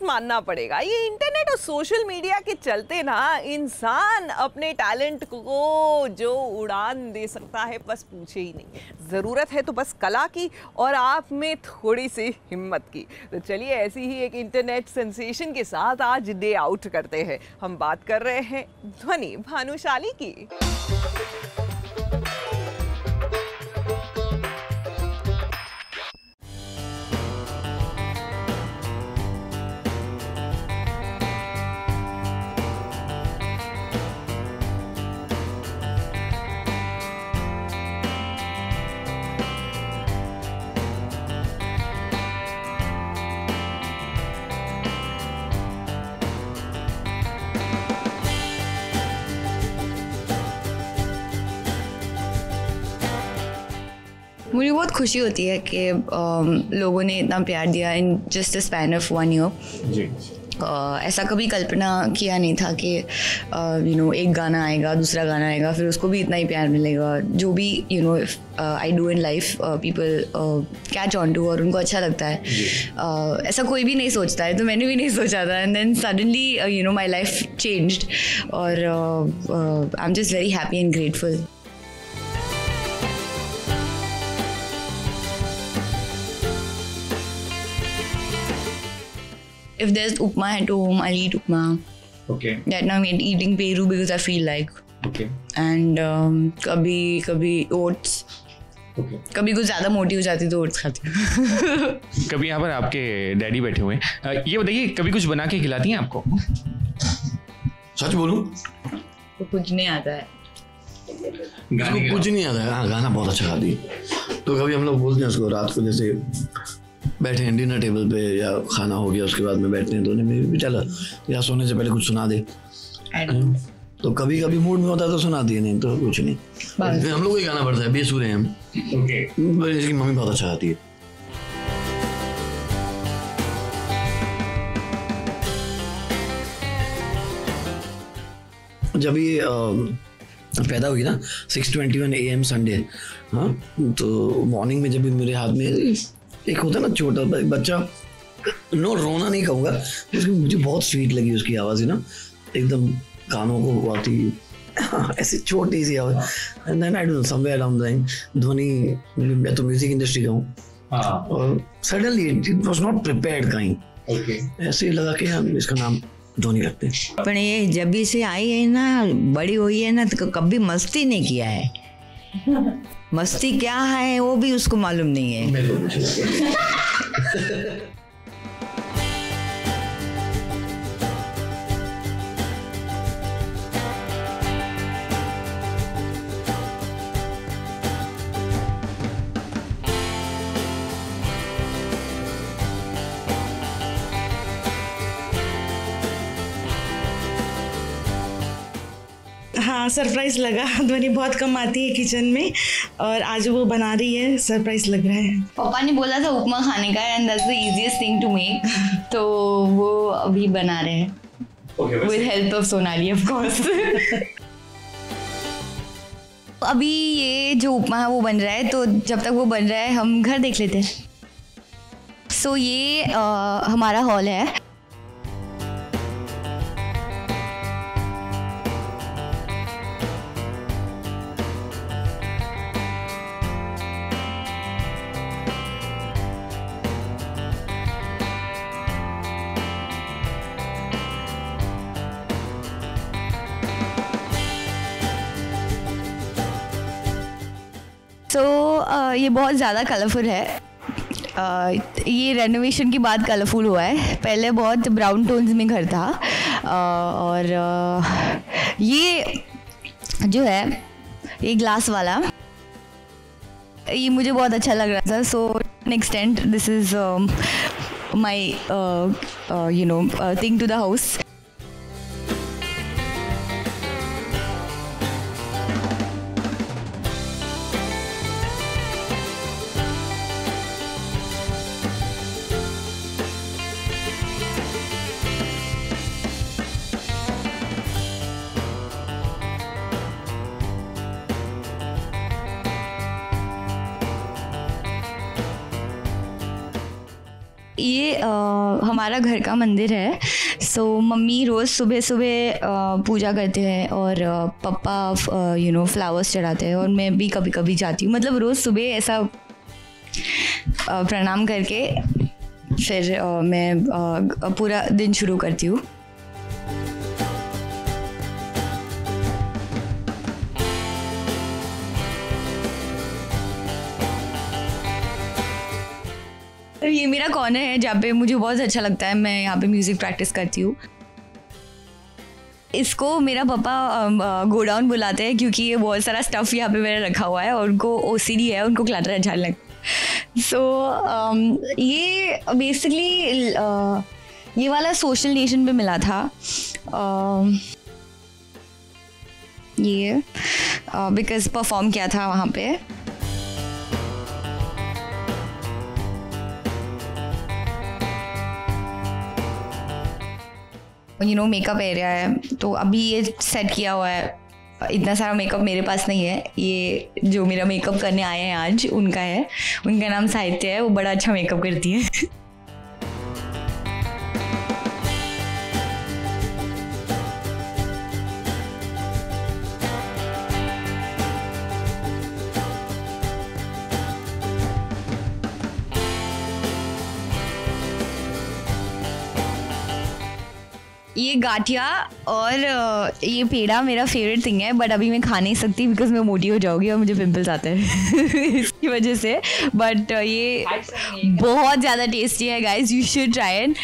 मानना पड़ेगा, ये इंटरनेट और सोशल मीडिया के चलते ना इंसान अपने टैलेंट को जो उड़ान दे सकता है बस पूछे ही नहीं। ज़रूरत है तो बस कला की और आप में थोड़ी सी हिम्मत की। तो चलिए ऐसी ही एक इंटरनेट सेंसेशन के साथ आज डे आउट करते हैं। हम बात कर रहे हैं ध्वनि भानुशाली की। मुझे बहुत खुशी होती है कि लोगों ने इतना प्यार दिया in just a span of 1 year. ऐसा कभी कल्पना किया नहीं था कि एक गाना आएगा, दूसरा गाना आएगा, फिर उसको भी इतना ही प्यार मिलेगा। जो भी I do in life people catch on to और उनको अच्छा लगता है। ऐसा कोई भी नहीं सोचता है, तो मैंने भी नहीं सोचा था। And then suddenly my life changed और I am just very happy and grateful. If there's upma at home, I'll eat upma. Okay. Right now I'm eating peru because I feel like. Okay. And कभी oats. Okay. कभी कुछ ज़्यादा मोटी हो जाती तो oats खाती हूँ। कभी यहाँ पर आपके डैडी बैठे हुए हैं, ये बताइए कभी कुछ बना के खिलाती हैं आपको? सच बोलूं तो कुछ नहीं आता है। उसको कुछ नहीं आता है। हाँ, गाना बहुत अच्छा गाती है। तो कभी हम लोग बोलते हैं उसको रात को, जैसे बैठे हैं डिनर टेबल पे या खाना हो गया उसके बाद में बैठते हैं तो उन्हें भी चला या सोने से पहले कुछ सुना दे। तो कभी कभी मूड में होता है तो सुनाती है, नहीं तो कुछ नहीं। फिर हम लोग को ही गाना पड़ता है, बेसुरे हैं हम। इसकी मम्मी बहुत अच्छा गाती है। जब ये पैदा हुई ना 6:21 AM संडे, हाँ, तो मॉर्निंग में जब भी मेरे हाथ में एक होता है ना छोटा बच्चा, नो रोना नहीं कहूँगा, लेकिन मुझे बहुत स्वीट लगी उसकी आवाज़, ना एकदम कानों को आती ऐसी छोटी सी आवाज़। And then I don't know somewhere around the ध्वनि, मैं तो म्यूजिक इंडस्ट्री का हूँ, और suddenly it was not prepared kind, ऐसे लगा कि हम इसका नाम ध्वनि रखते हैं। पर ये जब से आई है ना, बड़ी हुई है ना, तो कभी मस्ती नहीं किया है। मस्ती क्या है वो भी उसको मालूम नहीं है। हाँ, सरप्राइज़ लगा। ध्वनि बहुत कम आती है किचन में और आज वो बना रही है, सरप्राइज़ लग रहा है। पापा ने बोला था उपमा खाने का and that's the easiest thing to make, तो वो अभी बना रहे हैं with help of Sonali of course. अभी ये जो उपमा है वो बन रहा है, तो जब तक वो बन रहा है हम घर देख लेते हैं। सो ये हमारा हॉल है। ये बहुत ज़्यादा कलरफुल है। ये रेनोवेशन के बाद कलरफुल हुआ है, पहले बहुत ब्राउन टोन्स में घर था। और ये जो है ये ग्लास वाला, ये मुझे बहुत अच्छा लग रहा था। So to an extent this is my thing to the house. ये हमारा घर का मंदिर है। सो मम्मी रोज़ सुबह सुबह पूजा करते हैं और पापा फ्लावर्स चढ़ाते हैं, और मैं भी कभी कभी जाती हूँ। मतलब रोज़ सुबह ऐसा प्रणाम करके फिर मैं पूरा दिन शुरू करती हूँ। ये मेरा कॉर्नर है जहाँ पे मुझे बहुत अच्छा लगता है, मैं यहाँ पे म्यूज़िक प्रैक्टिस करती हूँ। इसको मेरा पापा गोडाउन बुलाते हैं क्योंकि ये बहुत सारा स्टफ़ यहाँ पे मैंने रखा हुआ है, और उनको OCD है, उनको क्लटर अच्छा लगता है। सो ये बेसिकली ये वाला सोशल नेशन पे मिला था। ये बिकॉज परफॉर्म किया था वहाँ पे। मेकअप एरिया है, तो अभी ये सेट किया हुआ है। इतना सारा मेकअप मेरे पास नहीं है, ये जो मेरा मेकअप करने आए हैं आज उनका है। उनका नाम साहित्य है, वो बड़ा अच्छा मेकअप करती है। ये गाठिया और ये पेड़ा मेरा फेवरेट थिंग है, बट अभी मैं खा नहीं सकती बिकॉज मैं मोटी हो जाऊंगी और मुझे पिंपल्स आते हैं इसकी वजह से। बट ये बहुत ज़्यादा टेस्टी है guys, you should try it.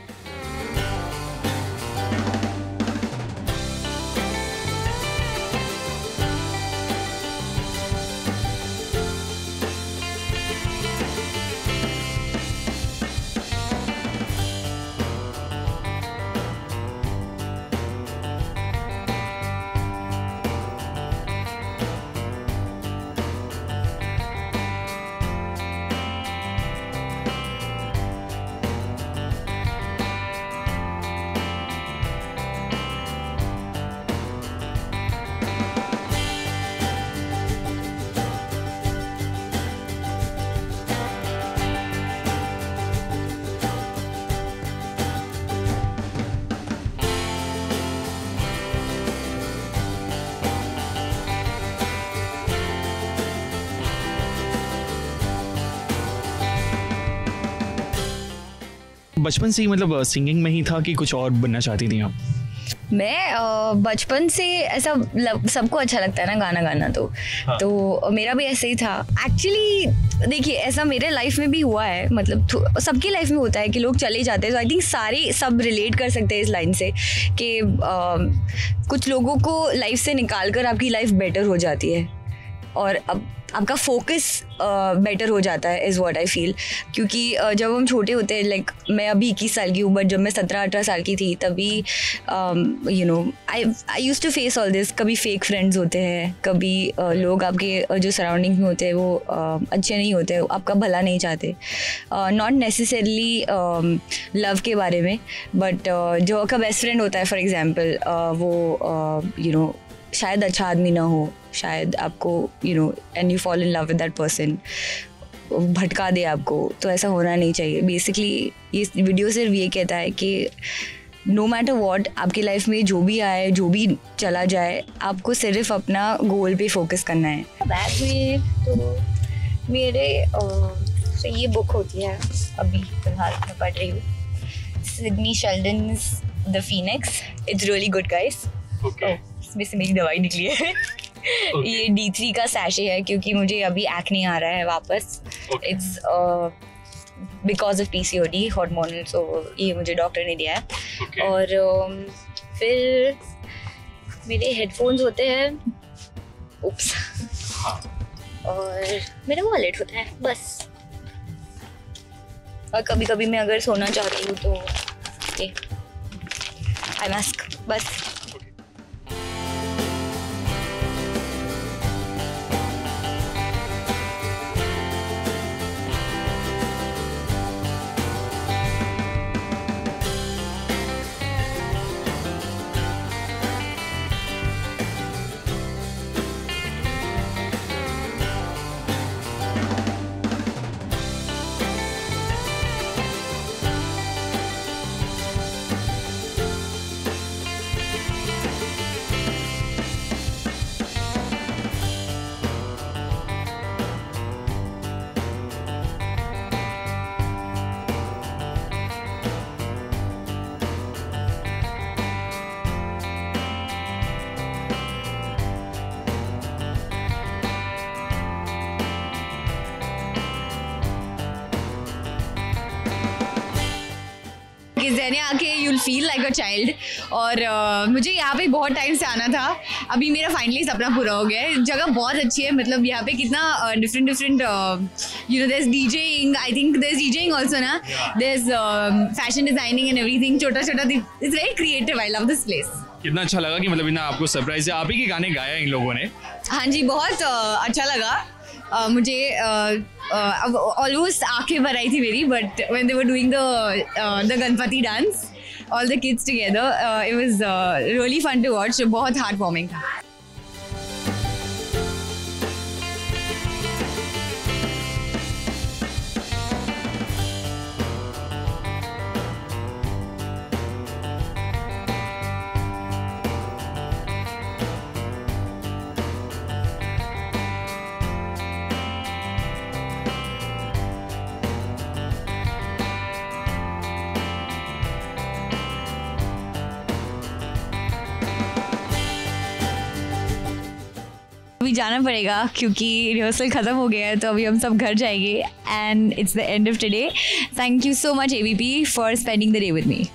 बचपन से ही मतलब सिंगिंग में ही था कि कुछ और बनना चाहती थी आप? मैं बचपन से ऐसा सबको अच्छा लगता है ना गाना गाना, तो मेरा भी ऐसे ही था एक्चुअली। देखिए ऐसा मेरे लाइफ में भी हुआ है, मतलब सबकी लाइफ में होता है कि लोग चले जाते हैं। तो आई थिंक सब रिलेट कर सकते हैं इस लाइन से कि कुछ लोगों को लाइफ से निकाल कर आपकी लाइफ बेटर हो जाती है, और अब आपका फोकस बेटर हो जाता है, इज़ व्हाट आई फील। क्योंकि जब हम छोटे होते हैं, लाइक मैं अभी 21 साल की हूँ, बट जब मैं 17-18 साल की थी तभी I used to face all this. कभी फेक फ्रेंड्स होते हैं, कभी लोग आपके जो सराउंडिंग में होते हैं वो अच्छे नहीं होते, आपका भला नहीं चाहते। नॉट नेसेसरली लव के बारे में, बट जो आपका बेस्ट फ्रेंड होता है फॉर एग्जाम्पल, वो शायद अच्छा आदमी ना हो, शायद आपको and you fall in love with that person, भटका दे आपको। तो ऐसा होना नहीं चाहिए। बेसिकली ये वीडियो सिर्फ ये कहता है कि नो मैटर व्हाट आपकी लाइफ में जो भी आए, जो भी चला जाए, आपको सिर्फ अपना गोल पे फोकस करना है। बैग में तो मेरे तो ये बुक होती है, अभी फिलहाल मैं पढ़ रही हूँ, Sidney Sheldon's the Phoenix. It's really good guys. इसमें से मेरी दवाई निकली है। ये D3 का सैशे है क्योंकि मुझे अभी एक्ने आ रहा है वापस। It's because of PCOD hormonal, so ये मुझे डॉक्टर ने दिया है। और फिर मेरे हेडफोन्स होते हैं, उप्स, और मेरा वॉलेट होता है बस। और कभी कभी मैं अगर सोना चाहती हूँ तो आई मास्क बस। प्लेस है ना कि you'll feel like a child. और मुझे यहाँ पे बहुत टाइम से आना था, अभी मेरा फाइनली सपना पूरा हो गया है। जगह बहुत अच्छी है, मतलब यहाँ पे कितना different you know there is DJing, I think there is DJing also ना, there is fashion designing and everything, छोटा it's very creative, I love this place. कितना अच्छा लगा कि मतलब इतना आपको सरप्राइज है, आप ही के गाने गाया इन लोगों ने। हाँ जी, बहुत अच्छा लगा मुझे। ऑलमोस्ट आंखें भर आई थी मेरी, but when they were doing the Ganpati dance all the kids together, it was really fun to watch, बहुत हार्ट वार्मिंग था। अभी जाना पड़ेगा क्योंकि रिहर्सल ख़त्म हो गया है, तो अभी हम सब घर जाएंगे and it's the end of today. Thank you so much ABP for spending the day with me.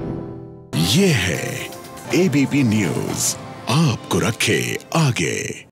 ये है ABP न्यूज़, आपको रखे आगे।